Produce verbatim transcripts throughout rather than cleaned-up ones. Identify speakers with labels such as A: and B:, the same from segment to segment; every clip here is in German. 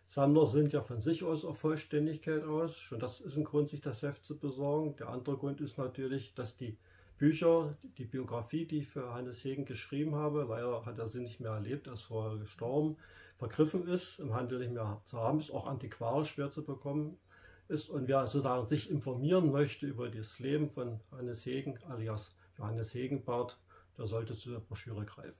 A: Sammler sind ja von sich aus auf Vollständigkeit aus. Schon das ist ein Grund, sich das Heft zu besorgen. Der andere Grund ist natürlich, dass die Bücher, die Biografie, die ich für Hannes Segen geschrieben habe, leider hat er sie nicht mehr erlebt, er ist vorher gestorben, vergriffen ist, im Handel nicht mehr zu haben ist, auch antiquarisch schwer zu bekommen ist. Und wer sozusagen sich informieren möchte über das Leben von Hannes Segen alias Johannes Hegenbart, der sollte zu der Broschüre greifen.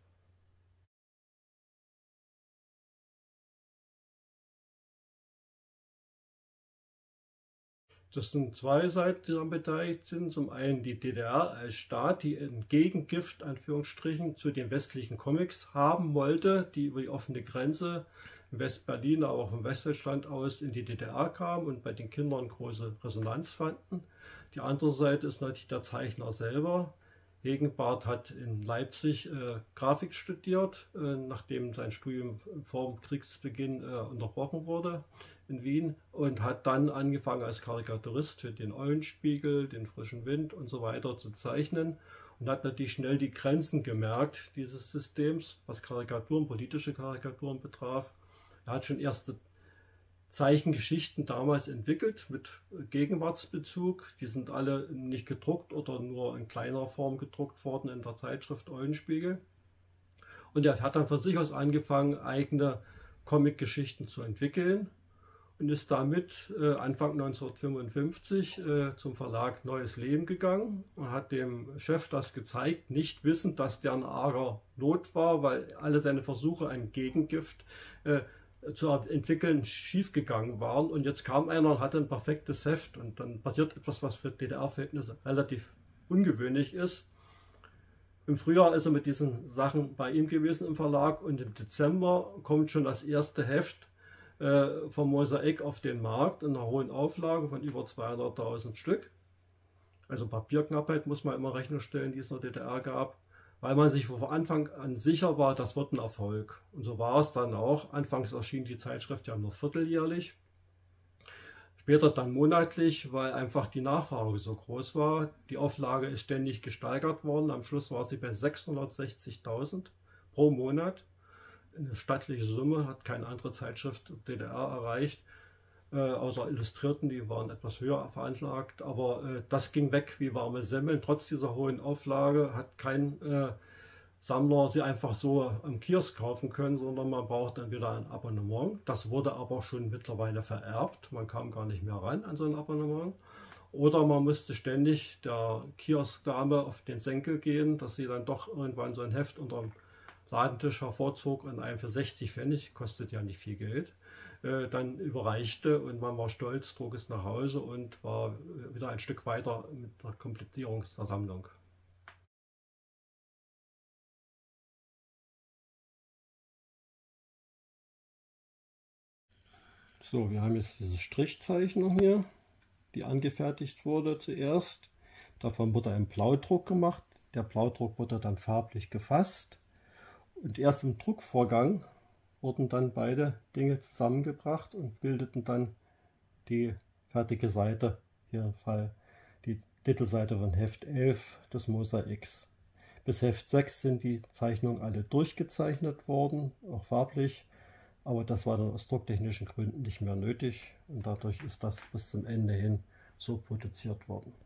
A: Das sind zwei Seiten, die daran beteiligt sind. Zum einen die D D R als Staat, die ein Gegengift Anführungsstrichen zu den westlichen Comics haben wollte, die über die offene Grenze in West-Berlin, aber auch vom Westdeutschland aus in die D D R kamen und bei den Kindern große Resonanz fanden. Die andere Seite ist natürlich der Zeichner selber. Hegenbart hat in Leipzig äh, Grafik studiert, äh, nachdem sein Studium vor dem Kriegsbeginn äh, unterbrochen wurde in Wien, und hat dann angefangen als Karikaturist für den Eulenspiegel, den Frischen Wind und so weiter zu zeichnen und hat natürlich schnell die Grenzen gemerkt dieses Systems, was Karikaturen, politische Karikaturen betraf. Er hat schon erste Zeichengeschichten damals entwickelt mit Gegenwartsbezug. Die sind alle nicht gedruckt oder nur in kleiner Form gedruckt worden in der Zeitschrift Eulenspiegel. Und er hat dann von sich aus angefangen, eigene Comic-Geschichten zu entwickeln und ist damit äh, Anfang neunzehnhundertfünfundfünfzig äh, zum Verlag Neues Leben gegangen und hat dem Chef das gezeigt, nicht wissend, dass der in arger Not war, weil alle seine Versuche, ein Gegengift äh, zu entwickeln, schiefgegangen waren. Und jetzt kam einer und hatte ein perfektes Heft und dann passiert etwas, was für D D R-Verhältnisse relativ ungewöhnlich ist. Im Frühjahr ist er mit diesen Sachen bei ihm gewesen im Verlag und im Dezember kommt schon das erste Heft äh, vom Mosaik auf den Markt in einer hohen Auflage von über zweihunderttausend Stück. Also Papierknappheit muss man immer Rechnung stellen, die es in der D D R gab, weil man sich von Anfang an sicher war, das wird ein Erfolg. Und so war es dann auch. Anfangs erschien die Zeitschrift ja nur vierteljährlich, später dann monatlich, weil einfach die Nachfrage so groß war. Die Auflage ist ständig gesteigert worden. Am Schluss war sie bei sechshundertsechzigtausend pro Monat. Eine stattliche Summe, hat keine andere Zeitschrift D D R erreicht. Äh, außer Illustrierten, die waren etwas höher veranlagt, aber äh, das ging weg wie warme Semmeln. Trotz dieser hohen Auflage hat kein äh, Sammler sie einfach so am Kiosk kaufen können, sondern man braucht dann wieder ein Abonnement. Das wurde aber schon mittlerweile vererbt, man kam gar nicht mehr ran an so ein Abonnement. Oder man musste ständig der Kioskdame auf den Senkel gehen, dass sie dann doch irgendwann so ein Heft unter dem Ladentisch hervorzog und einem für sechzig Pfennig, kostet ja nicht viel Geld, dann überreichte, und man war stolz, trug es nach Hause und war wieder ein Stück weiter mit der Komplettierung der Sammlung. So, wir haben jetzt diese Strichzeichnung hier, die angefertigt wurde zuerst. Davon wurde ein Blaudruck gemacht. Der Blaudruck wurde dann farblich gefasst und erst im Druckvorgang wurden dann beide Dinge zusammengebracht und bildeten dann die fertige Seite, hier im Fall die Titelseite von Heft elf des Mosaiks. Bis Heft sechs sind die Zeichnungen alle durchgezeichnet worden, auch farblich, aber das war dann aus drucktechnischen Gründen nicht mehr nötig und dadurch ist das bis zum Ende hin so produziert worden.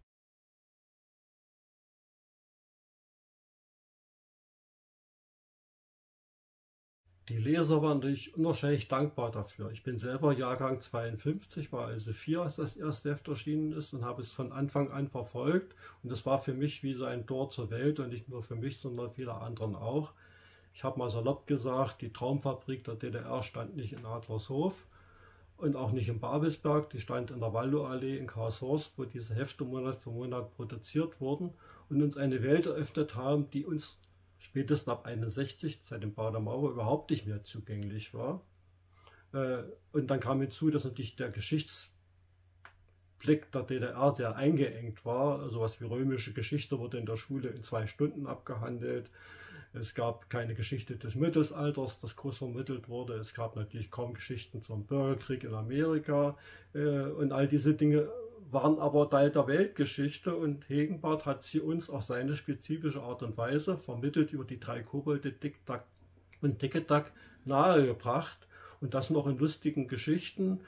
A: Die Leser waren natürlich unwahrscheinlich dankbar dafür. Ich bin selber Jahrgang zweiundfünfzig, war also vier, als das erste Heft erschienen ist, und habe es von Anfang an verfolgt. Und das war für mich wie so ein Tor zur Welt, und nicht nur für mich, sondern viele anderen auch. Ich habe mal salopp gesagt, die Traumfabrik der D D R stand nicht in Adlershof und auch nicht in Babelsberg, die stand in der Wallowallee in Karlshorst, wo diese Hefte Monat für Monat produziert wurden und uns eine Welt eröffnet haben, die uns spätestens ab einundsechzig, seit dem Bau der Mauer, überhaupt nicht mehr zugänglich war. Und dann kam hinzu, dass natürlich der Geschichtsblick der D D R sehr eingeengt war. Sowas wie römische Geschichte wurde in der Schule in zwei Stunden abgehandelt. Es gab keine Geschichte des Mittelalters, das groß vermittelt wurde. Es gab natürlich kaum Geschichten zum Bürgerkrieg in Amerika. Und all diese Dinge waren aber Teil der Weltgeschichte, und Hegenbart hat sie uns auf seine spezifische Art und Weise vermittelt über die drei Kobolde, Dick, Duck und Dickedack nahegebracht. Und das noch in lustigen Geschichten.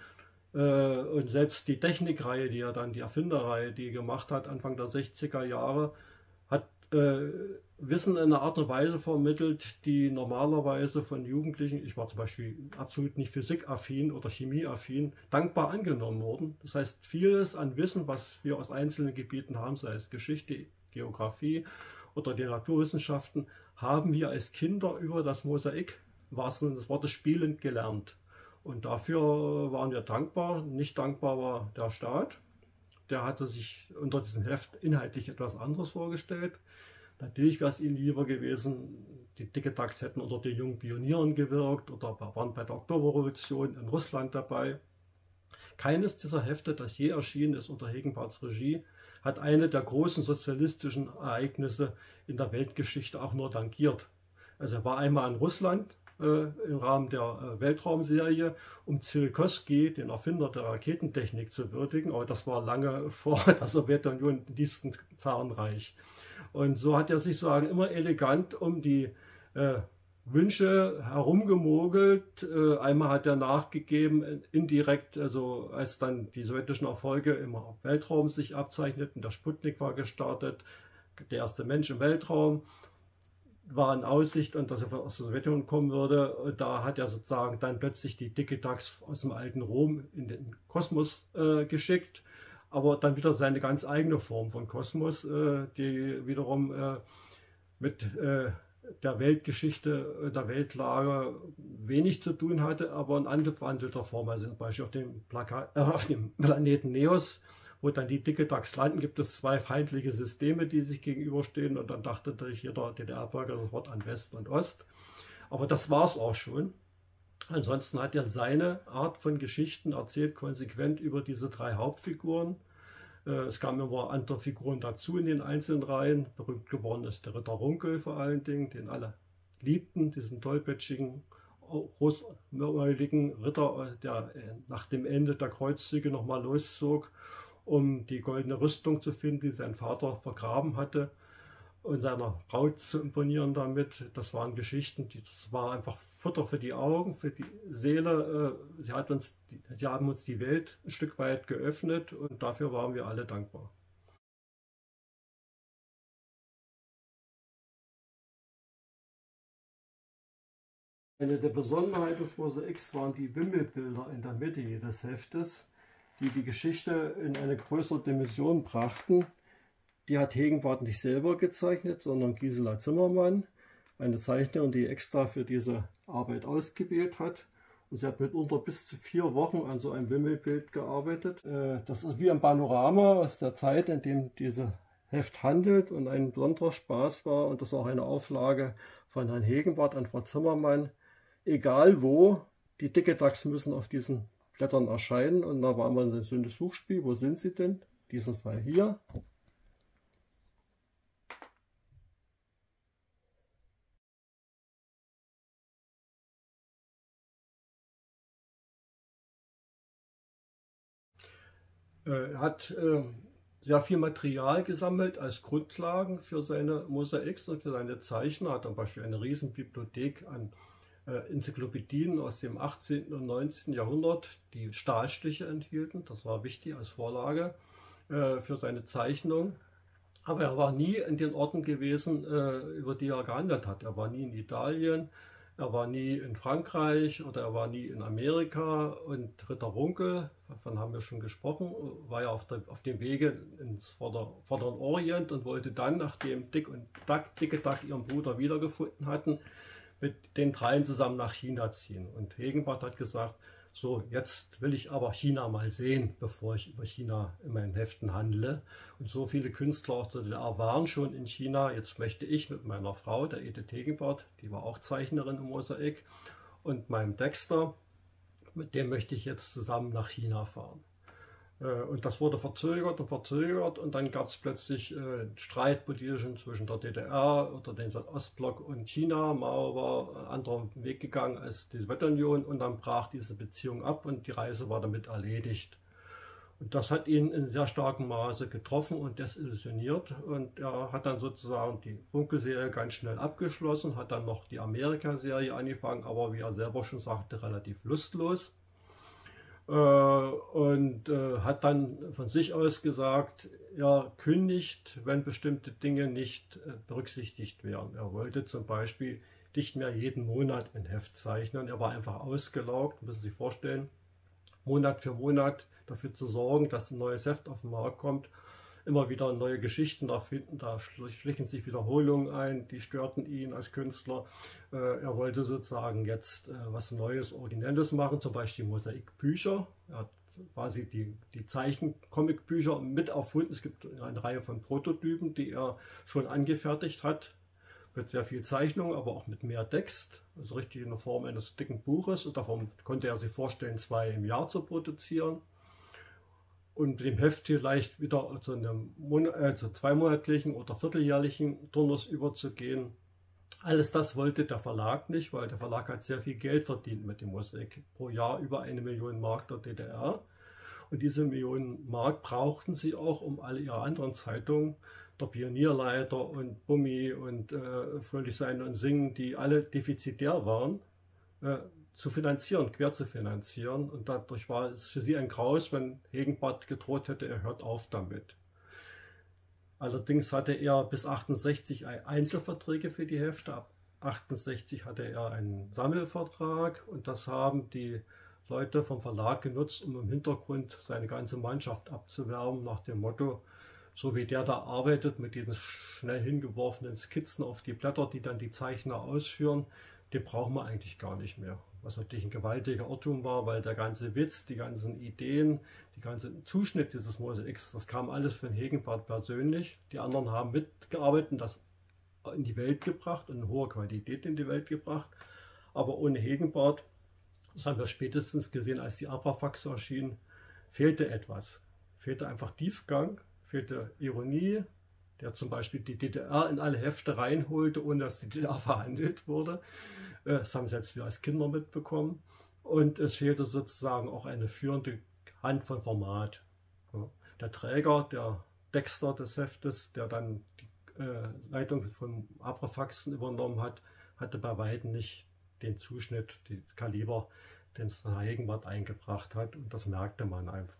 A: Und selbst die Technikreihe, die er dann, die Erfinderreihe, die er gemacht hat, Anfang der sechziger Jahre, hat äh, Wissen in einer Art und Weise vermittelt, die normalerweise von Jugendlichen, ich war zum Beispiel absolut nicht physikaffin oder chemieaffin, dankbar angenommen wurden. Das heißt, vieles an Wissen, was wir aus einzelnen Gebieten haben, sei es Geschichte, Geografie oder die Naturwissenschaften, haben wir als Kinder über das Mosaik, im wahrsten Sinne des Wortes, spielend gelernt. Und dafür waren wir dankbar. Nicht dankbar war der Staat. Der hatte sich unter diesem Heft inhaltlich etwas anderes vorgestellt. Natürlich wäre es ihnen lieber gewesen, die Tic-Tacs hätten unter den jungen Pionieren gewirkt oder waren bei der Oktoberrevolution in Russland dabei. Keines dieser Hefte, das je erschienen ist unter Hegenbarts Regie, hat eine der großen sozialistischen Ereignisse in der Weltgeschichte auch nur tangiert. Also er war einmal in Russland, im Rahmen der Weltraumserie, um Tsiolkovsky, den Erfinder der Raketentechnik, zu würdigen. Aber das war lange vor der Sowjetunion im tiefsten Zarenreich. Und so hat er sich sozusagen immer elegant um die äh, Wünsche herumgemogelt. Äh, einmal hat er nachgegeben, indirekt, also als dann die sowjetischen Erfolge im Weltraum sich abzeichneten, der Sputnik war gestartet, der erste Mensch im Weltraum, war in Aussicht und dass er aus der Sowjetunion kommen würde. Und da hat er sozusagen dann plötzlich die Tic-Tacs aus dem alten Rom in den Kosmos äh, geschickt, aber dann wieder seine ganz eigene Form von Kosmos, äh, die wiederum äh, mit äh, der Weltgeschichte, der Weltlage wenig zu tun hatte, aber in angewandelter Form. Also zum Beispiel auf dem, Plakat, äh, auf dem Planeten Neos, wo dann die Tic-Tacs landen, gibt es zwei feindliche Systeme, die sich gegenüberstehen. Und dann dachte natürlich jeder D D R-Bürger sofort an West und Ost. Aber das war es auch schon. Ansonsten hat er seine Art von Geschichten erzählt, konsequent über diese drei Hauptfiguren. Es kamen immer andere Figuren dazu in den einzelnen Reihen. Berühmt geworden ist der Ritter Runkel vor allen Dingen, den alle liebten, diesen tollpatschigen, großmäuligen Ritter, der nach dem Ende der Kreuzzüge nochmal loszog, um die goldene Rüstung zu finden, die sein Vater vergraben hatte, und seiner Braut zu imponieren damit. Das waren Geschichten, die, das war einfach Futter für die Augen, für die Seele. Sie, hat uns, sie haben uns die Welt ein Stück weit geöffnet und dafür waren wir alle dankbar. Eine der Besonderheiten des Mosaiks waren die Wimmelbilder in der Mitte jedes Heftes, die die Geschichte in eine größere Dimension brachten. Die hat Hegenbart nicht selber gezeichnet, sondern Gisela Zimmermann, eine Zeichnerin, die extra für diese Arbeit ausgewählt hat. Und sie hat mitunter bis zu vier Wochen an so einem Wimmelbild gearbeitet. Das ist wie ein Panorama aus der Zeit, in dem dieses Heft handelt und ein besonderer Spaß war. Und das war auch eine Auflage von Herrn Hegenbart an Frau Zimmermann. Egal wo, die Tic-Tacs müssen auf diesen Blättern erscheinen. Und da war mal so ein Suchspiel. Wo sind sie denn? In diesem Fall hier. Er hat äh, sehr viel Material gesammelt als Grundlagen für seine Mosaiks und für seine Zeichner. Er hat zum Beispiel eine riesen Bibliothek an äh, Enzyklopädien aus dem achtzehnten und neunzehnten Jahrhundert, die Stahlstiche enthielten. Das war wichtig als Vorlage äh, für seine Zeichnung. Aber er war nie in den Orten gewesen, äh, über die er gehandelt hat. Er war nie in Italien. Er war nie in Frankreich oder er war nie in Amerika. Und Ritter Runkel, davon haben wir schon gesprochen, war ja auf, der, auf dem Wege ins Vorder, Vorderen Orient und wollte dann, nachdem Dick und Duck, Dicke Duck ihren Bruder wiedergefunden hatten, mit den dreien zusammen nach China ziehen. Und Hegenbart hat gesagt, so, jetzt will ich aber China mal sehen, bevor ich über China in meinen Heften handle. Und so viele Künstler aus der D D R waren schon in China. Jetzt möchte ich mit meiner Frau, der Edith Hegenbart, die war auch Zeichnerin im Mosaik, und meinem Texter, mit dem möchte ich jetzt zusammen nach China fahren. Und das wurde verzögert und verzögert und dann gab es plötzlich äh, Streit politischen zwischen der D D R oder dem Ostblock und China. Mao war einen anderen Weg gegangen als die Sowjetunion und dann brach diese Beziehung ab und die Reise war damit erledigt. Und das hat ihn in sehr starkem Maße getroffen und desillusioniert. Und er hat dann sozusagen die Runkel-Serie ganz schnell abgeschlossen, hat dann noch die Amerika-Serie angefangen, aber wie er selber schon sagte, relativ lustlos. Äh, und äh, hat dann von sich aus gesagt, er kündigt, wenn bestimmte Dinge nicht äh, berücksichtigt werden. Er wollte zum Beispiel nicht mehr jeden Monat ein Heft zeichnen. Er war einfach ausgelaugt, müssen Sie sich vorstellen, Monat für Monat dafür zu sorgen, dass ein neues Heft auf den Markt kommt. Immer wieder neue Geschichten erfinden, da schlichen sich Wiederholungen ein, die störten ihn als Künstler. Er wollte sozusagen jetzt was Neues, Originelles machen, zum Beispiel Mosaikbücher. Er hat quasi die, die Zeichen-Comic-Bücher mit erfunden. Es gibt eine Reihe von Prototypen, die er schon angefertigt hat, mit sehr viel Zeichnung, aber auch mit mehr Text, also richtig in der Form eines dicken Buches. Und davon konnte er sich vorstellen, zwei im Jahr zu produzieren. Und mit dem Heft vielleicht wieder zu einem Monat, äh, zu zweimonatlichen oder vierteljährlichen Turnus überzugehen. Alles das wollte der Verlag nicht, weil der Verlag hat sehr viel Geld verdient mit dem Mosaik. Pro Jahr über eine Million Mark der D D R. Und diese Millionen Mark brauchten sie auch, um alle ihre anderen Zeitungen, der Pionierleiter und Bummi und äh, Fröhlich sein und singen, die alle defizitär waren, äh, zu finanzieren, quer zu finanzieren. Und dadurch war es für sie ein Graus, wenn Hegenbarth gedroht hätte, er hört auf damit. Allerdings hatte er bis achtundsechzig Einzelverträge für die Hefte. Ab achtundsechzig hatte er einen Sammelvertrag und das haben die Leute vom Verlag genutzt, um im Hintergrund seine ganze Mannschaft abzuwerben, nach dem Motto, so wie der da arbeitet mit diesen schnell hingeworfenen Skizzen auf die Blätter, die dann die Zeichner ausführen, den brauchen wir eigentlich gar nicht mehr. Was natürlich ein gewaltiger Irrtum war, weil der ganze Witz, die ganzen Ideen, die ganze Zuschnitt dieses Mosaiks, das kam alles von Hegenbarth persönlich. Die anderen haben mitgearbeitet und das in die Welt gebracht und in hoher Qualität in die Welt gebracht. Aber ohne Hegenbarth, das haben wir spätestens gesehen, als die Abrafax erschien, fehlte etwas. Fehlte einfach Tiefgang, fehlte Ironie, der zum Beispiel die D D R in alle Hefte reinholte, ohne dass die D D R verhandelt wurde. Das haben selbst wir als Kinder mitbekommen. Und es fehlte sozusagen auch eine führende Hand von Format. Der Träger, der Texter des Heftes, der dann die äh, Leitung von Abrafaxen übernommen hat, hatte bei weitem nicht den Zuschnitt, das Kaliber, den es Herr Hegenbarth eingebracht hat. Und das merkte man einfach.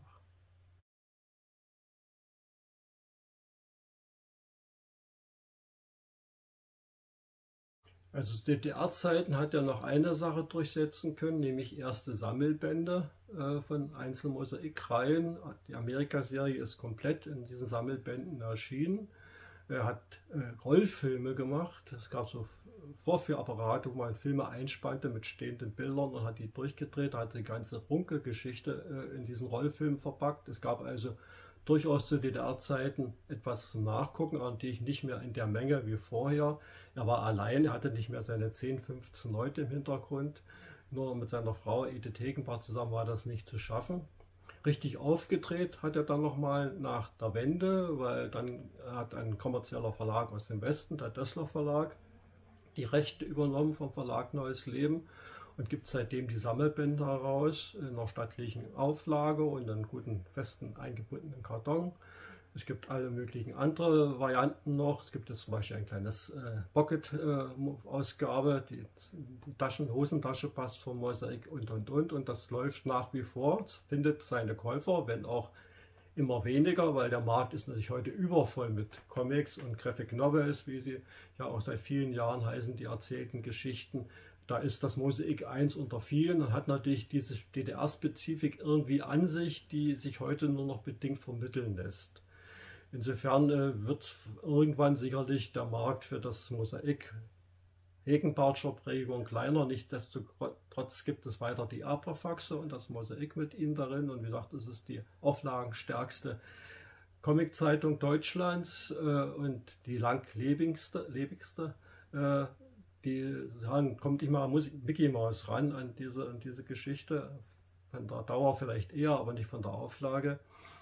A: Also zu D D R-Zeiten hat er noch eine Sache durchsetzen können, nämlich erste Sammelbände äh, von einzelnen Mosaikreihen. Die Amerika-Serie ist komplett in diesen Sammelbänden erschienen. Er hat äh, Rollfilme gemacht. Es gab so Vorführapparate, wo man Filme einspannte mit stehenden Bildern und hat die durchgedreht. Er hat die ganze Runkel-Geschichte äh, in diesen Rollfilm verpackt. Es gab also durchaus zu D D R-Zeiten etwas zum Nachgucken, natürlich nicht mehr in der Menge wie vorher. Er war allein, er hatte nicht mehr seine zehn, fünfzehn Leute im Hintergrund. Nur mit seiner Frau Edith Hegenbarth zusammen war das nicht zu schaffen. Richtig aufgedreht hat er dann nochmal nach der Wende, weil dann hat ein kommerzieller Verlag aus dem Westen, der Dössler Verlag, die Rechte übernommen vom Verlag Neues Leben und gibt seitdem die Sammelbände heraus in einer stattlichen Auflage und einen guten, festen, eingebundenen Karton. Es gibt alle möglichen andere Varianten noch. Es gibt jetzt zum Beispiel ein kleines äh, Pocket-Ausgabe, äh, die, die Taschen, Hosentasche passt vom Mosaik und und und. Und das läuft nach wie vor. Es findet seine Käufer, wenn auch immer weniger, weil der Markt ist natürlich heute übervoll mit Comics und Graphic Novels, wie sie ja auch seit vielen Jahren heißen, die erzählten Geschichten. Da ist das Mosaik eins unter vielen und hat natürlich diese D D R-Spezifik irgendwie an sich, die sich heute nur noch bedingt vermitteln lässt. Insofern äh, wird irgendwann sicherlich der Markt für das Mosaik Hegenbarthscher Prägung kleiner. Nichtsdestotrotz gibt es weiter die Abrafaxe und das Mosaik mit ihnen darin. Und wie gesagt, es ist die auflagenstärkste Comiczeitung Deutschlands äh, und die langlebigste. Lebigste, äh, die sagen, kommt nicht mal Mickey Mouse ran an diese, an diese Geschichte. Von der Dauer vielleicht eher, aber nicht von der Auflage.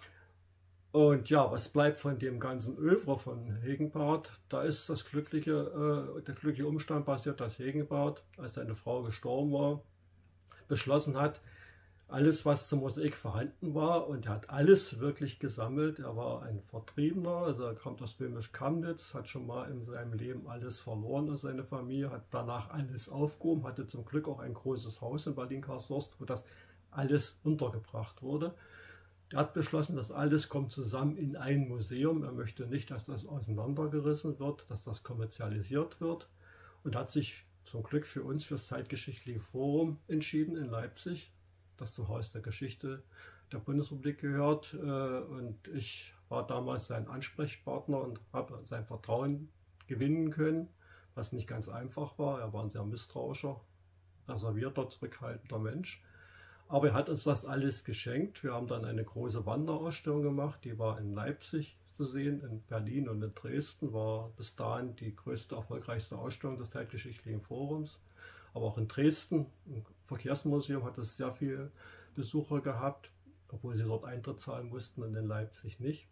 A: Und ja, was bleibt von dem ganzen Övre von Hegenbarth? Da ist das glückliche, äh, der glückliche Umstand passiert, dass Hegenbarth, als seine Frau gestorben war, beschlossen hat, alles, was zum Mosaik vorhanden war, und er hat alles wirklich gesammelt. Er war ein Vertriebener, also er kommt aus Böhmisch-Kamnitz, hat schon mal in seinem Leben alles verloren aus seiner Familie, hat danach alles aufgehoben, hatte zum Glück auch ein großes Haus in Berlin-Karlshorst, wo das alles untergebracht wurde. Er hat beschlossen, das alles kommt zusammen in ein Museum. Er möchte nicht, dass das auseinandergerissen wird, dass das kommerzialisiert wird, und hat sich zum Glück für uns, für das Zeitgeschichtliche Forum entschieden in Leipzig, das zum Haus der Geschichte der Bundesrepublik gehört. Und ich war damals sein Ansprechpartner und habe sein Vertrauen gewinnen können, was nicht ganz einfach war. Er war ein sehr misstrauischer, reservierter, zurückhaltender Mensch. Aber er hat uns das alles geschenkt. Wir haben dann eine große Wanderausstellung gemacht, die war in Leipzig zu sehen, in Berlin und in Dresden, war bis dahin die größte, erfolgreichste Ausstellung des Zeitgeschichtlichen Forums. Aber auch in Dresden, im Verkehrsmuseum, hat es sehr viele Besucher gehabt, obwohl sie dort Eintritt zahlen mussten, und in Leipzig nicht.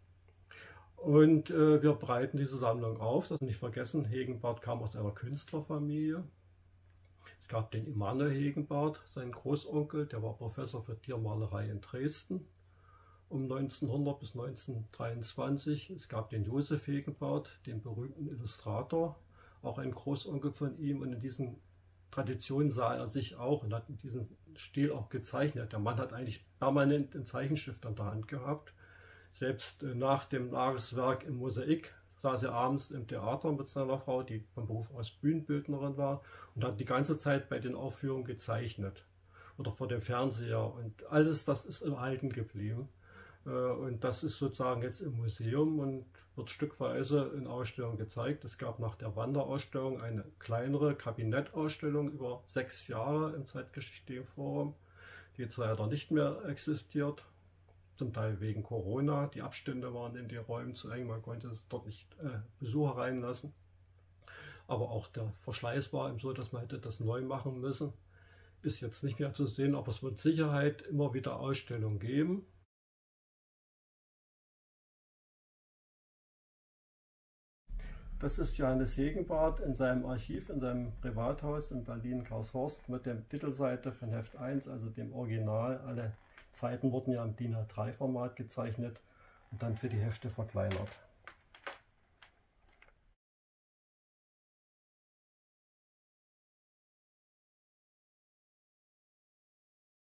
A: Und äh, wir breiten diese Sammlung auf. Das nicht vergessen, Hegenbarth kam aus einer Künstlerfamilie. Es gab den Immanuel Hegenbarth, seinen Großonkel, der war Professor für Tiermalerei in Dresden um neunzehnhundert bis neunzehnhundertdreiundzwanzig. Es gab den Josef Hegenbarth, den berühmten Illustrator, auch ein Großonkel von ihm, und in diesen Tradition sah er sich auch und hat diesen Stil auch gezeichnet. Der Mann hat eigentlich permanent einen Zeichenstift an der Hand gehabt. Selbst nach dem Jahreswerk im Mosaik saß er abends im Theater mit seiner Frau, die von Beruf aus Bühnenbildnerin war, und hat die ganze Zeit bei den Aufführungen gezeichnet oder vor dem Fernseher, und alles das ist erhalten geblieben. Und das ist sozusagen jetzt im Museum und wird stückweise in Ausstellungen gezeigt. Es gab nach der Wanderausstellung eine kleinere Kabinettausstellung über sechs Jahre im Zeitgeschichtlichen Forum, die jetzt leider nicht mehr existiert, zum Teil wegen Corona. Die Abstände waren in den Räumen zu eng, man konnte dort nicht äh, Besucher reinlassen. Aber auch der Verschleiß war eben so, dass man hätte das neu machen müssen. Ist jetzt nicht mehr zu sehen, aber es wird mit Sicherheit immer wieder Ausstellungen geben. Das ist Johannes Hegenbarth in seinem Archiv, in seinem Privathaus in Berlin-Karlshorst mit der Titelseite von Heft eins, also dem Original. Alle Seiten wurden ja im DIN A drei Format gezeichnet und dann für die Hefte verkleinert.